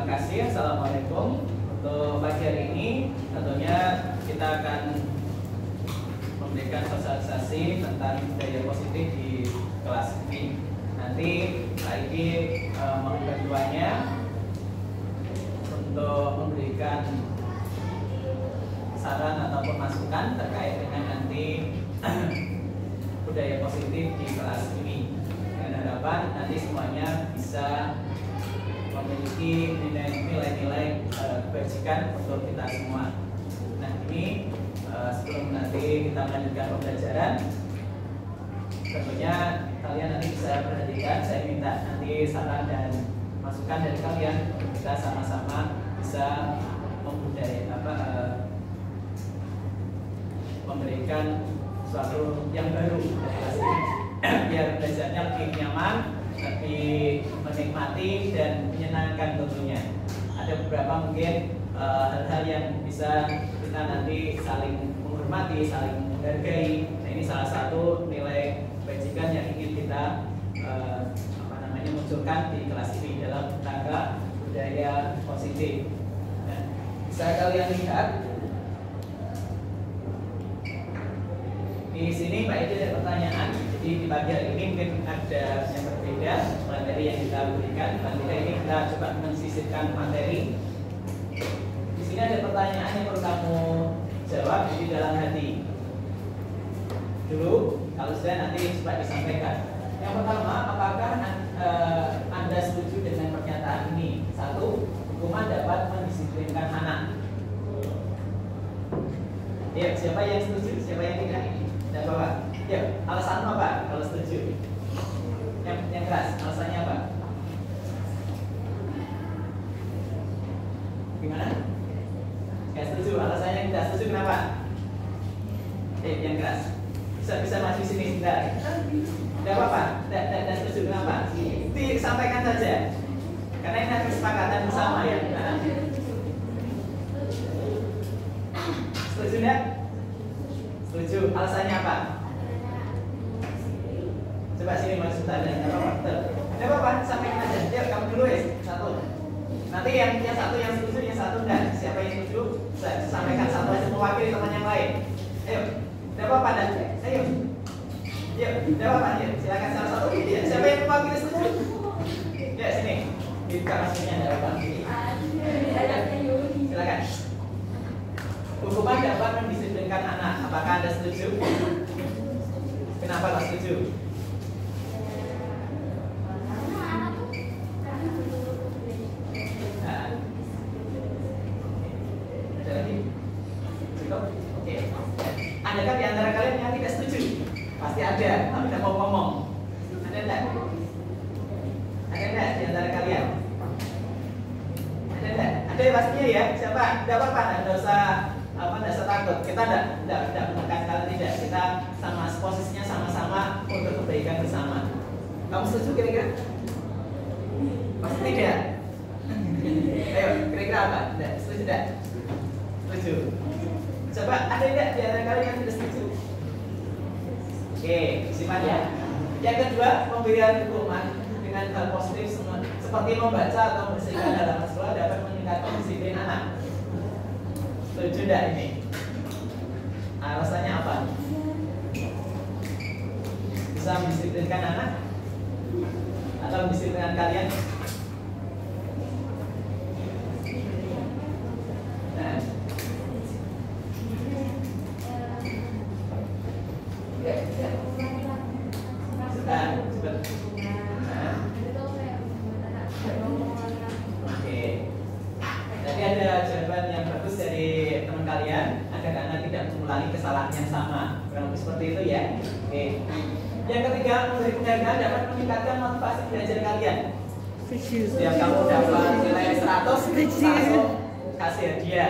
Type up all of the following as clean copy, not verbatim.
Terima kasih. Assalamualaikum. Untuk pagi hari ini tentunya kita akan memberikan sosialisasi tentang budaya positif di kelas ini. Nanti Pak Iki mohon bantuannya untuk memberikan saran ataupun masukan terkait dengan nanti budaya positif di kelas ini. Dengan harapan nanti semuanya bisa memiliki nilai-nilai kebajikan untuk kita semua. Nah ini sebelum nanti kita melanjutkan pembelajaran, tentunya kalian nanti bisa perhatikan. Saya minta nanti saran dan masukan dari kalian untuk kita sama-sama bisa memberikan sesuatu yang baru dari kelas ini, biar belajarnya lebih nyaman, lebih menikmati dan menyenangkan tentunya. Ada beberapa mungkin hal-hal yang bisa kita nanti saling menghormati, saling menghargai. Nah, ini salah satu nilai kebajikan yang ingin kita munculkan di kelas ini dalam rangka budaya positif. Nah, bisa kalian lihat di sini Pak Edi ada pertanyaan. Jadi di pagi hari ini mungkin ada yang berbeda materi yang kita berikan. Nanti ini kita coba mensisipkan materi. Di sini ada pertanyaan yang perlu kamu jawab di dalam hati. Dulu, kalau sudah nanti coba disampaikan. Yang pertama, apakah Anda setuju dengan pernyataan ini? 1. Hukuman dapat mendisiplinkan anak. Ya, siapa yang setuju? Siapa yang tidak? Dan Bapak, ya, alasanmu apa kalau setuju? Yang keras, alasannya apa? Gimana? Gak setuju, alasannya tidak setuju kenapa? Yang keras. Bisa maju sini sebentar. Tidak apa-apa, tidak setuju kenapa? Disampaikan saja. Karena ini ada kesepakatan bersama ya. Nah. Setuju tidak? Setuju. Alasannya apa? Coba sini mas sebentar. Tidak apa-apa, sampaikan aja. Yuk, kamu dulu ya. 1. Nanti yang satu yang setuju, yang satu enggak. Siapa yang setuju, sampaikan satu aja mewakili teman yang lain. Ayo, tidak apa-apa dan. Ayo. Yuk, tidak apa-apa ya. Silakan salah satu ya. Siapa yang mewakili setuju? Ya, sini. Buka maksudnya ada apa? Silakan. Hukuman dapat mendisiplinkan anak. Apakah Anda setuju? Kenapa nggak setuju? Nah. Ada lagi? Cukup? Oke. Adakah di antara kalian yang tidak setuju? Pasti ada, tapi tidak mau ngomong. Ada enggak? Ada enggak di antara kalian? Ada enggak? Ada pastinya ya. Siapa? Tidak apa-apa, tidak usah takut. Kita tidak menekan kalian, tidak. Kita sama posisinya sama-sama untuk kebaikan bersama. Kamu setuju kira-kira? Pasti tidak. Ayo, kira-kira apa? Tidak. Setuju tidak? Setuju. Coba ada tidak di antara kalian yang tidak setuju? Oke, simpan ya. Yang kedua, pemberian hukuman dengan hal positif seperti membaca atau membersihkan halaman sekolah dapat meningkatkan disiplin anak. Setuju tidak ini? Alasannya apa? Bisa mendisiplinkan anak? Atau mendisiplinkan kalian? Nah. Oke. Tadi ada jawaban yang bagus dari teman kalian agar Anda tidak mengulangi kesalahan yang sama. Kurang lebih seperti itu ya. Oke. Yang ketiga, memberi penghargaan dapat meningkatkan motivasi belajar kalian. Setiap kamu dapat nilai 100, langsung kasih hadiah.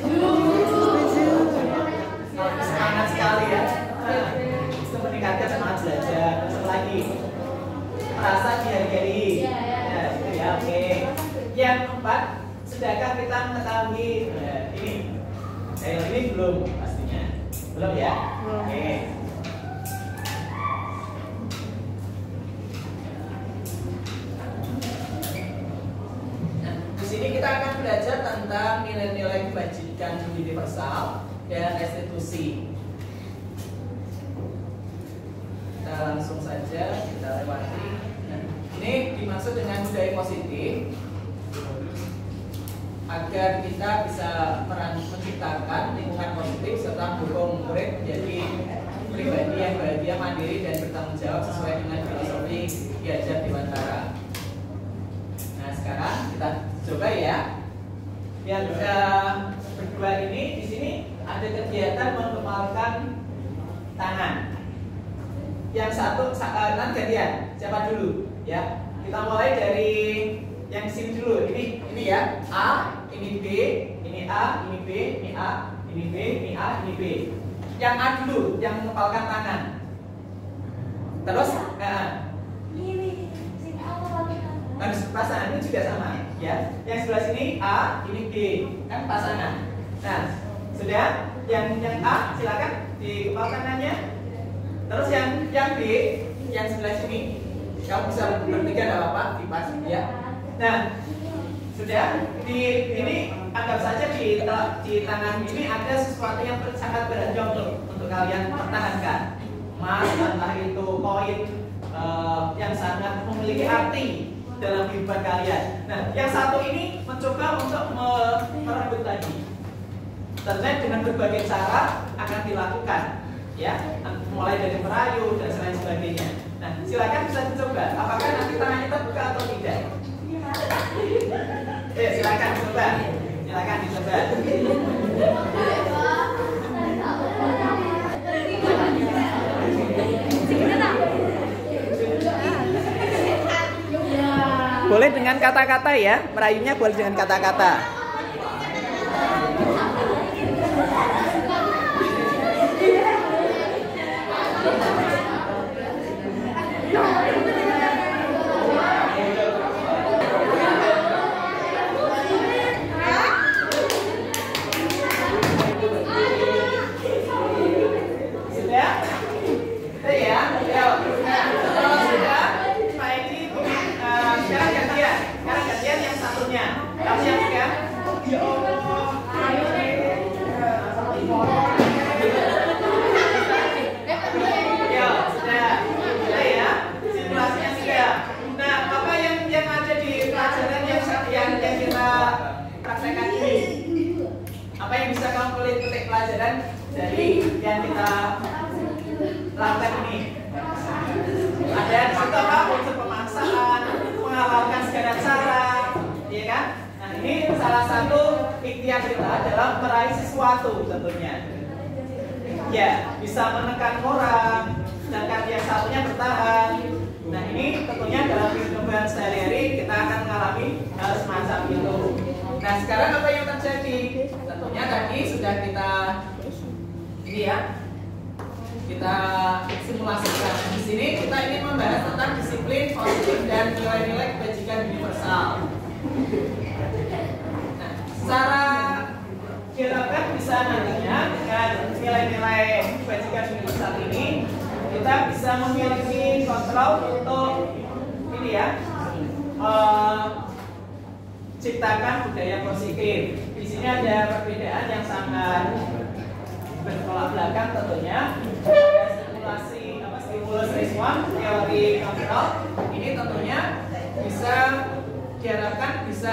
Semangat sekali ya. Itu meningkatkan semangat belajar. Terus lagi merasa dihargai. Ya, itu ya. Oke. Yang keempat, sedangkan kita mengetahui ini belum pastinya. Belum ya? Oke. Nah, di sini kita akan belajar tentang nilai-nilai kebajikan universal dan restitusi. Kita langsung saja kita lewati. Nah, ini dimaksud dengan budaya positif agar kita bisa menciptakan lingkungan positif serta mendukung murid menjadi pribadi yang bahagia, mandiri dan bertanggung jawab sesuai dengan filosofi Diajar Dewantara. Nah, sekarang kita coba ya. Yang berdua ini di sini ada kegiatan mengepalkan tangan. Yang satu nanti gantian. Siapa dulu? Ya. Kita mulai dari yang sini dulu. Ini ya. A, ini B, ini A, ini B, ini A, ini B, ini A, ini B. Yang A dulu, yang mengepalkan tangan. Terus harus pasangan ini juga sama, ya. Yang sebelah sini A, ini B, kan pasangan. Nah, sudah. Yang A silakan dikepalkan tangannya. Terus yang B, yang sebelah sini, kamu bisa bertiga tidak apa-apa, dipas, ya. Nah, sudah. Ini anggap saja di tangan ini ada sesuatu yang sangat berharga untuk kalian pertahankan. Emas, entah itu koin yang sangat memiliki arti dalam kehidupan kalian. Nah, yang satu ini mencoba untuk merebut lagi. Tentunya dengan berbagai cara akan dilakukan, ya, mulai dari merayu dan lain sebagainya. Nah, silakan bisa dicoba. Apakah nanti tangannya terbuka atau tidak? Silakan coba. Silakan dicoba. Boleh dengan kata-kata ya, merayunya boleh dengan kata-kata. Apa yang bisa kamu petik pelajaran dari yang kita lakukan ini? Ada contoh apa? Unsur pemaksaan, menghalalkan segala cara, ya kan? Nah, ini salah satu ikhtiar kita dalam meraih sesuatu tentunya. Ya, bisa menekan orang, sedangkan yang satunya bertahan. Nah, ini tentunya dalam kehidupan sehari-hari kita akan mengalami hal semacam itu. Nah, sekarang apa yang terjadi? Tentunya tadi sudah kita kita simulasikan. Di sini kita ingin membahas tentang disiplin positif dan nilai-nilai kebajikan universal. Nah, secara diharapkan bisa nantinya dengan nilai-nilai kebajikan universal ini kita bisa memiliki kontrol untuk ciptakan budaya positif. Di sini ada perbedaan yang sangat bertolak belakang tentunya. Ada stimulus respon, teori kontrol. Ini tentunya bisa diharapkan bisa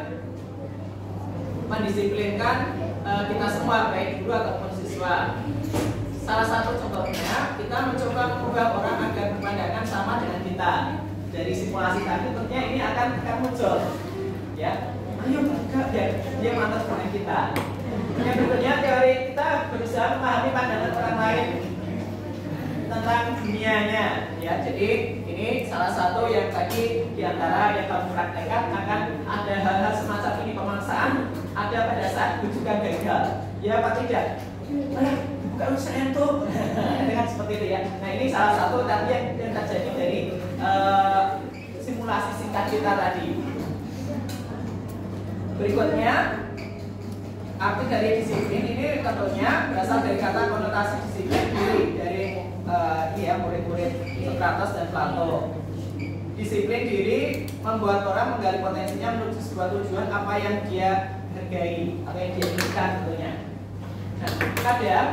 mendisiplinkan kita semua, baik guru ataupun siswa. Salah satu contohnya kita mencoba mengubah orang agar berpandangan sama dengan kita. Dari simulasi tadi tentunya ini akan muncul. Ya, ayo bangga biar dia mantas dengan kita. Yang berikutnya teori kita berusaha memahami pandangan orang lain tentang dunianya. Ya, jadi ini salah satu yang tadi diantara yang kamu praktekkan akan ada hal-hal semacam ini, pemaksaan ada pada saat rujukan gagal. Ya apa tidak? Bukan urusan itu. Dengan seperti itu ya. Nah, ini salah satu tadi yang terjadi dari simulasi singkat kita tadi. Berikutnya, arti dari disiplin ini tentunya berasal dari kata konotasi disiplin dari murid-murid Sokrates dan Plato. Disiplin diri membuat orang menggali potensinya menuju sebuah tujuan apa yang dia hargai atau yang dia inginkan tentunya. Nah, kadang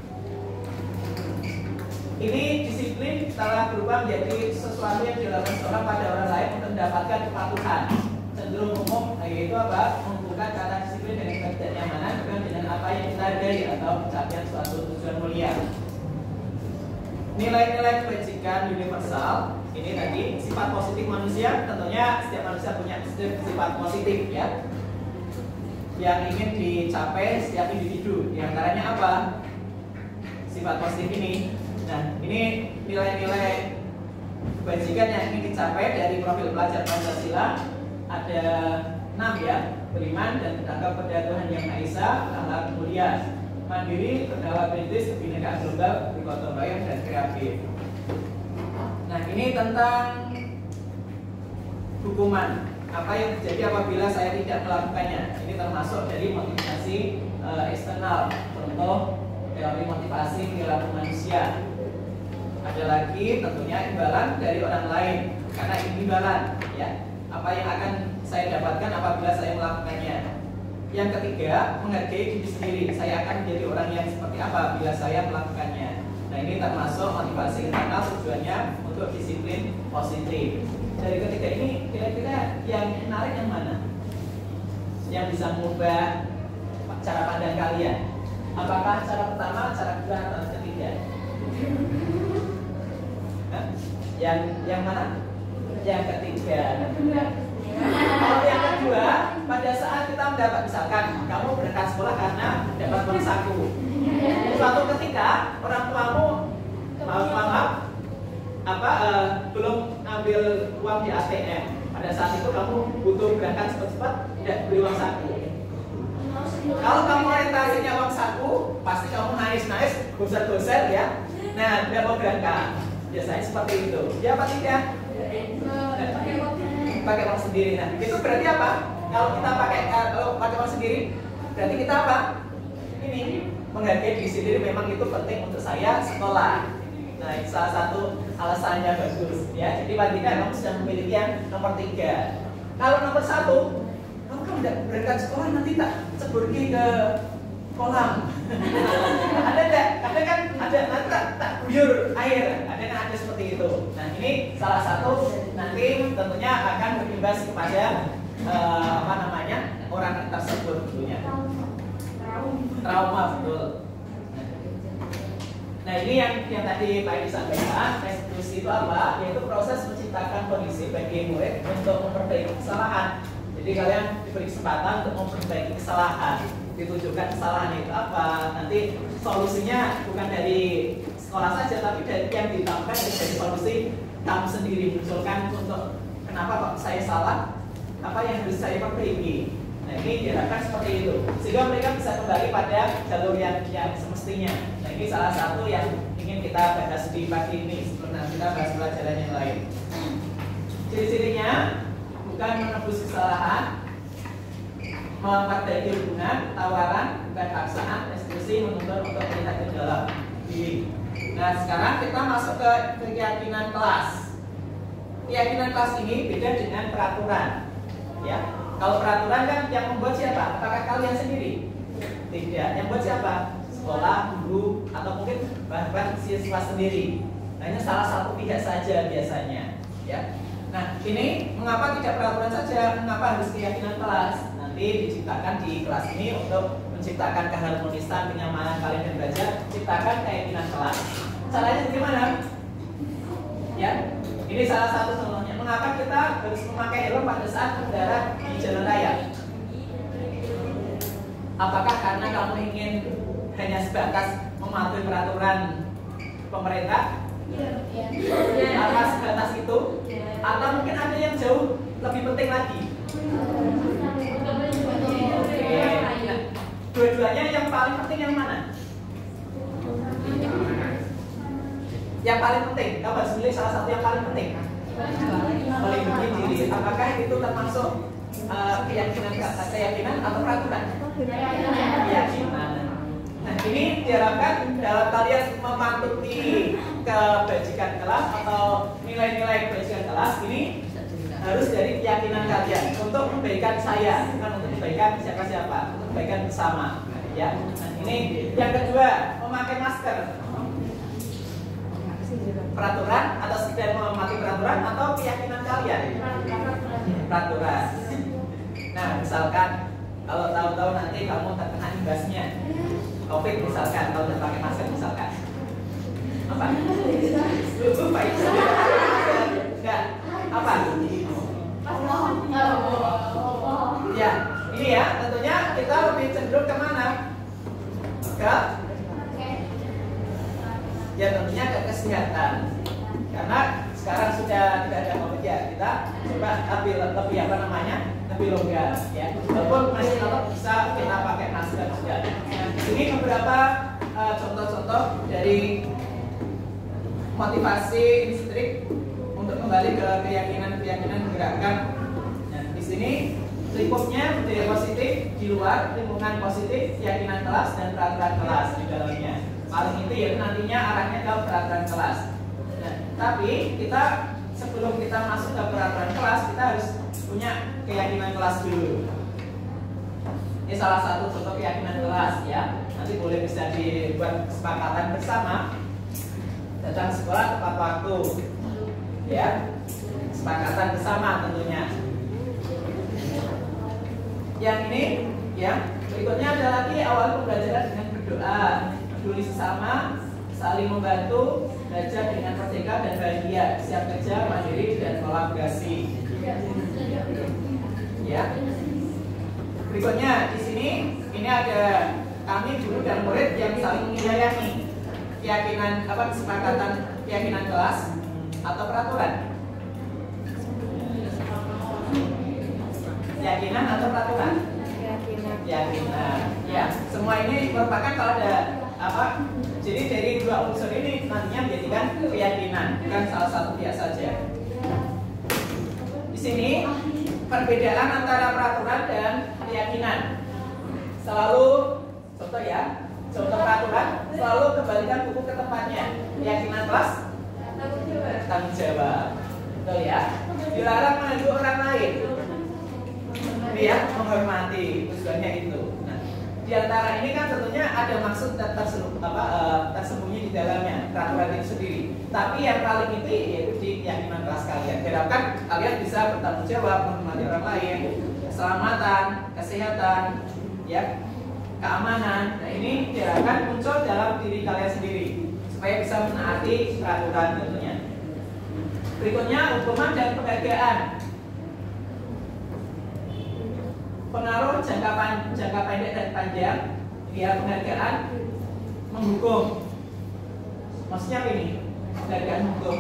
ini disiplin telah berubah menjadi sesuatu yang dilakukan seorang pada orang lain untuk mendapatkan kepatuhan. Cenderung umum, yaitu apa? Menghubungkan kata disiplin dengan ketidaknyamanan, bukan dengan apa yang kita hargai atau pencapaian suatu tujuan mulia. Nilai-nilai kebajikan universal ini tadi sifat positif manusia, tentunya setiap manusia punya sifat positif ya, yang ingin dicapai setiap individu. Di antaranya apa? Sifat positif ini. Nah, ini nilai-nilai kebajikan yang ingin dicapai dari profil pelajar Pancasila ada 6 ya. Beriman dan bertanggung pada Tuhan Yang Maha Esa, akhlak mulia, mandiri, bernyawa kritis, kebinekaan global, bergotong royong dan kreatif. Nah, ini tentang hukuman. Apa yang terjadi apabila saya tidak melakukannya? Ini termasuk dari motivasi eksternal. Contoh teori motivasi perilaku manusia. Ada lagi tentunya imbalan dari orang lain, karena ini imbalan ya. Apa yang akan saya dapatkan apabila saya melakukannya? Yang ketiga, menghargai diri sendiri. Saya akan menjadi orang yang seperti apa bila saya melakukannya. Nah, ini termasuk motivasi internal, tujuannya untuk disiplin positif. Dari ketiga ini, kira-kira yang menarik yang mana? Yang bisa mengubah cara pandang kalian? Apakah cara pertama, cara kedua, atau ketiga? Yang mana? Yang ketiga. Kalau yang kedua, pada saat kita mendapat, misalkan kamu berangkat sekolah karena dapat uang saku. Suatu ketika orang tuamu belum ambil uang di ATM. Pada saat itu kamu butuh berangkat cepat-cepat, tidak beri uang saku. Kalau kamu orientasinya uang saku, pasti kamu nangis-nangis, goser-goser ya. Nah, tidak mau berangkat. Biasanya seperti itu. Ya apa tidak? Pakai uang sendiri. Nah, itu berarti apa? Kalau kita pakai uang sendiri, berarti kita apa? Ini menghargai diri sendiri. Memang itu penting untuk saya sekolah. Nah, itu salah satu alasannya bagus. Ya, jadi pastikan kamu sudah memiliki yang nomor 3. Kalau nomor 1, kamu kan tidak berangkat sekolah, nanti tak ceburki ke kolam. Ada enggak? Kadang kan ada nanti tak guyur air. Ada seperti itu. Nah, ini salah satu nanti tentunya akan berimbas kepada orang tersebut tentunya. Trauma betul. Nah, ini yang tadi Pak Edi sampaikan, restitusi itu apa? Yaitu proses menciptakan kondisi bagi murid untuk memperbaiki kesalahan. Jadi kalian diberi kesempatan untuk memperbaiki kesalahan. Ditujukan kesalahan itu apa? Nanti solusinya bukan dari sekolah saja, tapi dari yang ditambahkan dari solusi kamu sendiri munculkan untuk kenapa kok saya salah, apa yang harus saya perbaiki. Nah, ini diharapkan seperti itu, sehingga mereka bisa kembali pada jalur yang semestinya. Nah, ini salah satu yang ingin kita bahas di pagi ini sebelum nanti kita bahas pelajaran yang lain. Ciri-cirinya bukan menebus kesalahan, memperbaiki hubungan, tawaran, bukan paksaan, restitusi, menuntut untuk melihat ke dalam diri. Nah, sekarang kita masuk ke keyakinan kelas. Keyakinan kelas ini beda dengan peraturan. Ya, kalau peraturan kan yang membuat siapa? Apakah kalian sendiri? Tidak. Yang buat siapa? Sekolah, guru, atau mungkin bahkan siswa sendiri. Nah, ini salah satu pihak saja biasanya. Ya. Nah, ini mengapa tidak peraturan saja? Mengapa harus keyakinan kelas? Nanti diciptakan di kelas ini untuk menciptakan keharmonisan, kenyamanan kalian belajar, ciptakan keyakinan kelas. Caranya bagaimana? Ya, ini salah satu contohnya. Mengapa kita harus memakai helm pada saat mendarat di jalan raya? Apakah karena kamu ingin hanya sebatas mematuhi peraturan pemerintah? Apa sebatas itu? Atau mungkin ada yang jauh lebih penting lagi? Oke. Nah, dua-duanya yang paling penting yang mana? Yang paling penting, kamu harus pilih salah satu yang paling penting. Melindungi diri. Apakah itu termasuk keyakinan atau peraturan? Keyakinan. Nah, ini diharapkan dalam kalian mematuhi kebajikan kelas atau nilai-nilai kebajikan kelas ini harus dari keyakinan kalian untuk kebaikan saya, bukan untuk kebaikan siapa-siapa, untuk kebaikan bersama. Ya. Nah, ini yang kedua, memakai masker. Peraturan atau sekedar memakai peraturan atau keyakinan kalian? Peraturan. Nah, misalkan kalau tahu-tahu nanti kamu terkena imbasnya COVID misalkan, kalau tidak pakai masker misalkan, apa? Lupa itu. Enggak. Apa? Ya, ini ya, tentunya kita lebih cenderung kemana? Ya tentunya ke kesehatan. Karena sekarang sudah tidak ada COVID ya, kita coba lebih apa namanya? Lebih longgar ya. Walaupun masih tetap bisa kita pakai masker juga. Nah, ini beberapa contoh-contoh dari motivasi instrik untuk kembali ke keyakinan gerakan. Nah, di sini lingkupnya budaya positif di luar, lingkungan positif, keyakinan kelas dan peraturan kelas di dalamnya. Paling itu ya nantinya arahnya ke peraturan kelas. Nah, tapi kita sebelum kita masuk ke peraturan kelas, kita harus punya keyakinan kelas dulu. Ini salah satu contoh keyakinan kelas ya. Nanti boleh bisa dibuat kesepakatan bersama. Datang sekolah tepat waktu. Ya. Kesepakatan bersama tentunya. Yang ini ya, berikutnya ada lagi awal pembelajaran dengan berdoa, peduli sesama, saling membantu, belajar dengan merdeka dan bahagia, siap kerja, mandiri dan kolaborasi. Ya. Berikutnya di sini ini ada kami guru dan murid yang saling menyayangi. Keyakinan apa kesepakatan keyakinan kelas atau peraturan? Keyakinan atau peraturan? Keyakinan. Ya, semua ini merupakan kalau ada apa? Jadi dari dua unsur ini nantinya menjadikan keyakinan, bukan salah satu pihak saja. Di sini perbedaan antara peraturan dan keyakinan. Selalu contoh ya, contoh peraturan selalu kembalikan buku ke tempatnya. Keyakinan kelas tanggung jawab. Betul ya? Dilarang mengganggu orang lain. Ya, menghormati, tujuannya itu. Nah, di antara ini kan tentunya ada maksud tersembunyi di dalamnya peraturan itu sendiri. Tapi yang paling inti yaitu di keyakinan kelas kalian. Diharapkan kalian bisa bertanggung jawab menghormati orang lain, keselamatan, kesehatan, ya, keamanan. Nah, ini diharapkan muncul dalam diri kalian sendiri supaya bisa menaati peraturan tentunya. Berikutnya hukuman dan penghargaan. Pengaruh jangka pendek dan panjang, ya penghargaan menghukum. Maksudnya apa ini? Penghargaan hukum.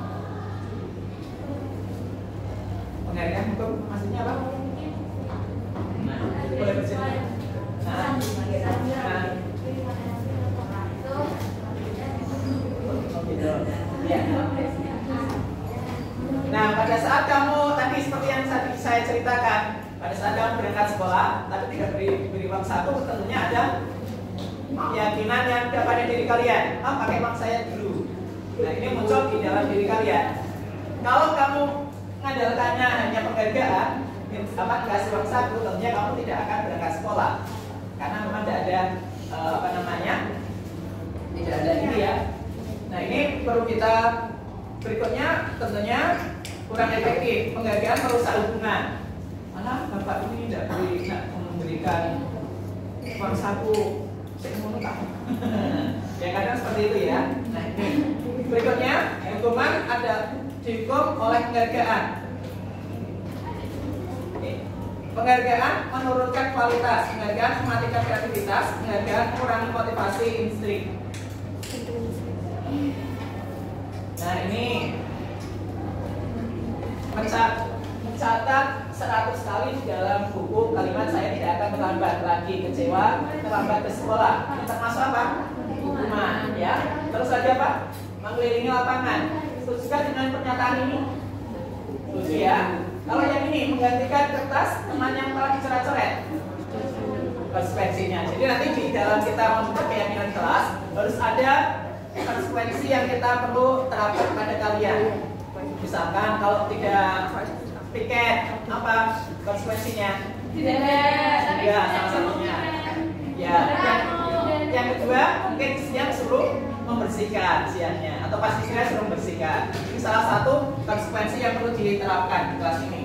Penghargaan hukum maksudnya apa? Nah, boleh bercerita. Nah, pada saat kamu tadi seperti yang saya ceritakan, pada saat kamu berangkat sekolah, tapi tidak beri uang saku, tentunya ada keyakinan yang ada pada diri kalian. Pakai uang saya dulu. Nah, ini muncul di dalam diri kalian. Kalau kamu mengandalkannya hanya penghargaan, kasih uang saku, tentunya kamu tidak akan berangkat sekolah, karena memang tidak ada tidak ada ini ya. Nah, ini perlu kita berikutnya tentunya kurang efektif. Penghargaan merusak hubungan. Mana bapak ini tidak memberikan uang saku, saya mau tak. Ya kadang seperti itu ya. Nah, ini berikutnya hukuman ada dihukum oleh penghargaan. Penghargaan menurunkan kualitas, penghargaan mematikan kreativitas, penghargaan mengurangi motivasi instrik. Nah, ini mencatat 100 kali di dalam buku kalimat saya tidak akan terlambat lagi, kecewa, terlambat ke sekolah. Ini termasuk apa? Hukuman, ya. Terus saja Pak, mengelilingi lapangan. Setuju dengan pernyataan ini? Setuju ya. Kalau yang ini menggantikan kertas teman yang telah dicoret-coret, konsekuensinya. Jadi nanti di dalam kita membentuk keyakinan kelas harus ada konsekuensi yang kita perlu terapkan pada kalian. Misalkan kalau tidak piket apa konsekuensinya? Tidak. Ya, salah satunya. Ya, yang kedua mungkin siang suruh membersihkan siangnya atau pas istirahat suruh membersihkan. Ini salah satu konsekuensi yang perlu diterapkan di kelas ini.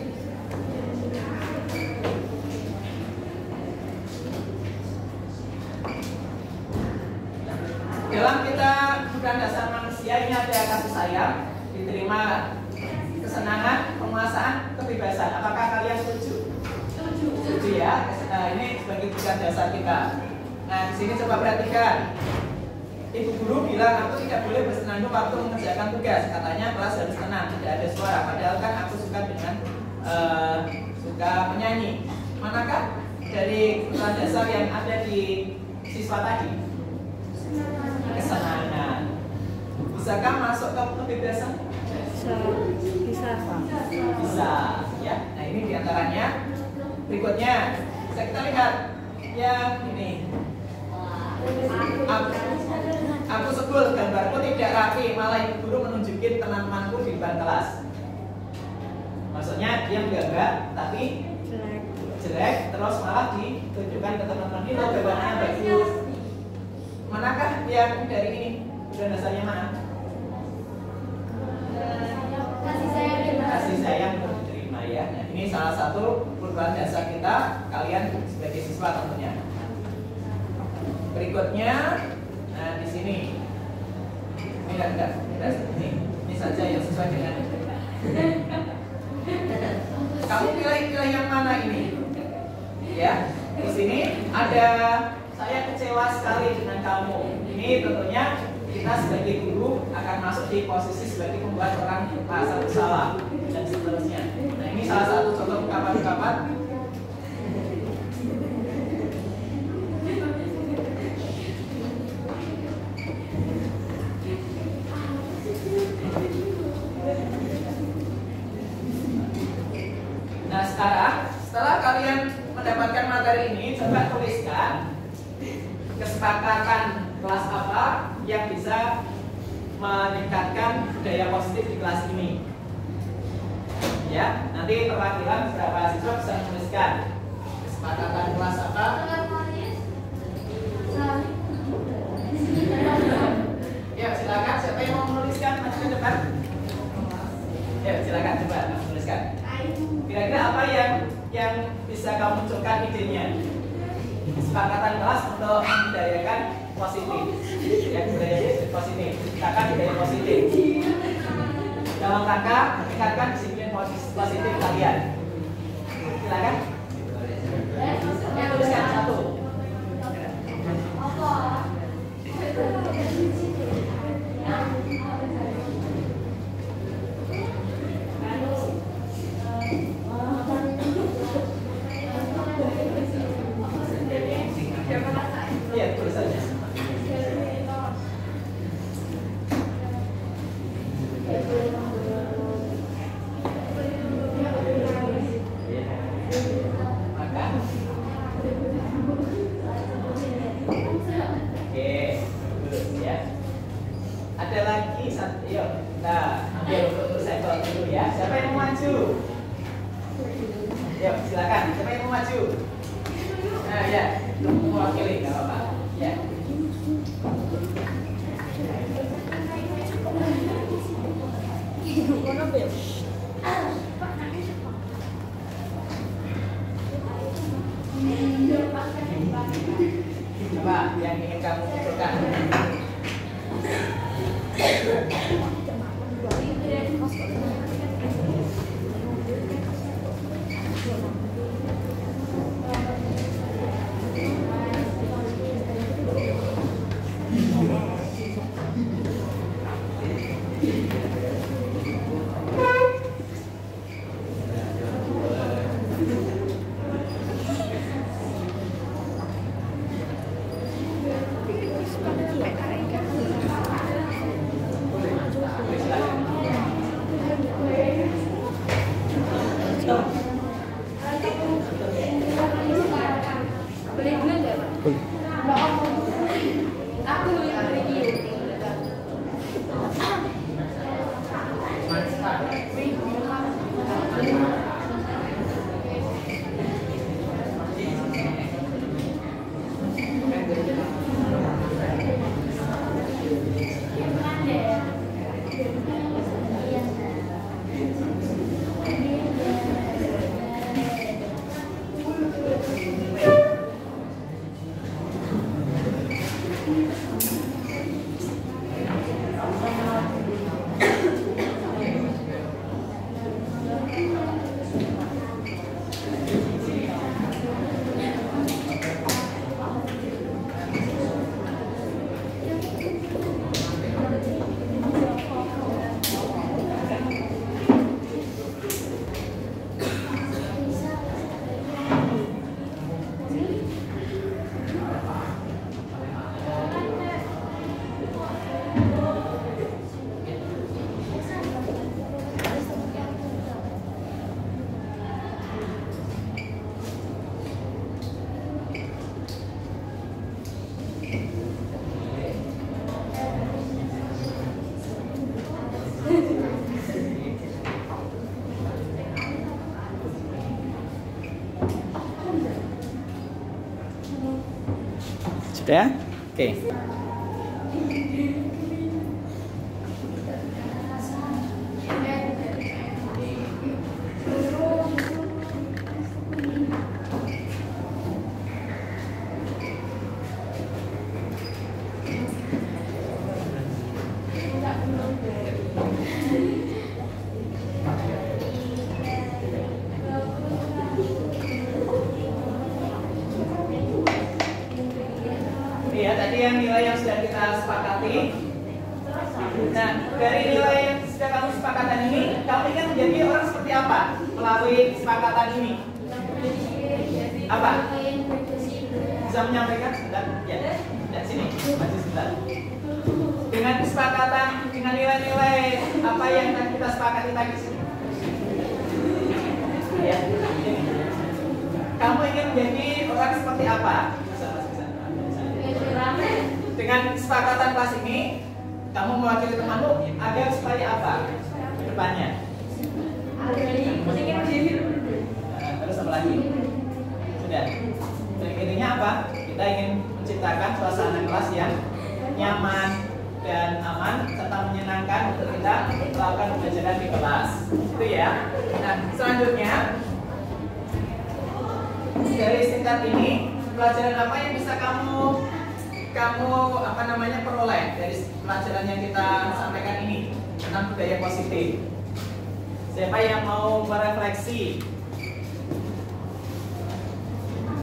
Dalam kita kebutuhan dasar manusia ini ada kasih sayang, diterima kesenangan, penguasaan, kebebasan. Apakah kalian setuju? Setuju ya. Nah, ini sebagai kebutuhan dasar kita. Nah, di sini coba perhatikan. Ibu guru bilang aku tidak boleh bersenandung waktu mengerjakan tugas. Katanya kelas harus tenang, tidak ada suara. Padahal kan aku suka dengan suka menyanyi. Manakah dari kebutuhan dasar yang ada di siswa tadi? Kesenangan. Bisakah masuk ke kebebasan? Bisa. Ya. Nah, ini diantaranya. Berikutnya, bisa kita lihat. Ya, ini. Aku sebel gambarku tidak rapi, malah ibu guru menunjukin teman-temanku di depan kelas. Maksudnya dia menggambar, tapi jelek, terus malah ditunjukkan ke teman-teman ini loh gambarnya bagus. Manakah yang dari ini? Kebutuhan dasarnya mana? Kasih sayang untuk diterima ya. Nah, ini salah satu kebutuhan dasar kita, kalian sebagai siswa tentunya. Berikutnya, nah di sini, ini enggak ini saja yang sesuai dengan. Kamu pilih yang mana ini? Ya, di sini ada. Saya kecewa sekali dengan kamu. Ini tentunya kita sebagai guru akan masuk di posisi sebagai membuat orang merasa bersalah dan seterusnya. Nah, ini salah satu contoh ungkapan-ungkapan. Nah, sekarang setelah kalian mendapatkan materi ini, coba tuliskan kesepakatan kelas apa yang bisa meningkatkan budaya positif di kelas ini. Ya, nanti perwakilan beberapa siswa bisa menuliskan kesepakatan kelas apa. Ya, silakan. Siapa yang mau menuliskan maju ke depan? Ya, silakan coba menuliskan. Kira-kira apa yang bisa kamu munculkan idenya? Kesepakatan kelas untuk membudayakan positif, ya, budaya positif, ciptakan budaya positif dalam rangka meningkatkan disiplin positif kalian. Silakan. Ya, tuliskan satu. Ya, tulis saja. Maka, oke, bagus ya. Ada lagi satu, yuk kita ambil untuk sampel dulu ya. Siapa yang mau maju? Yuk, silakan. Siapa yang mau maju? Nah, ya, untuk mewakili, nggak apa-apa. Ya. Coba yang ingin kamu munculkan. Sudah? Oke. Ya, tadi yang nilai yang sudah kita sepakati. Nah, dari nilai yang sudah kamu sepakatan ini, kamu ingin menjadi orang seperti apa melalui kesepakatan ini? Apa? Bisa menyampaikan? Sebentar, ya. Dari sini, maju sebentar. Dengan kesepakatan, dengan nilai-nilai apa yang kita sepakati tadi. Ya, ini. Kamu ingin menjadi orang seperti apa? Dengan kesepakatan kelas ini, kamu mewakili temanmu agar supaya apa ke depannya? Terus apa lagi? Sudah. Intinya apa? Kita ingin menciptakan suasana kelas yang nyaman dan aman serta menyenangkan untuk kita melakukan pembelajaran di kelas. Itu ya. Nah, selanjutnya dari singkat ini, pelajaran apa yang bisa kamu peroleh dari pelajaran yang kita sampaikan ini tentang budaya positif? Siapa yang mau merefleksi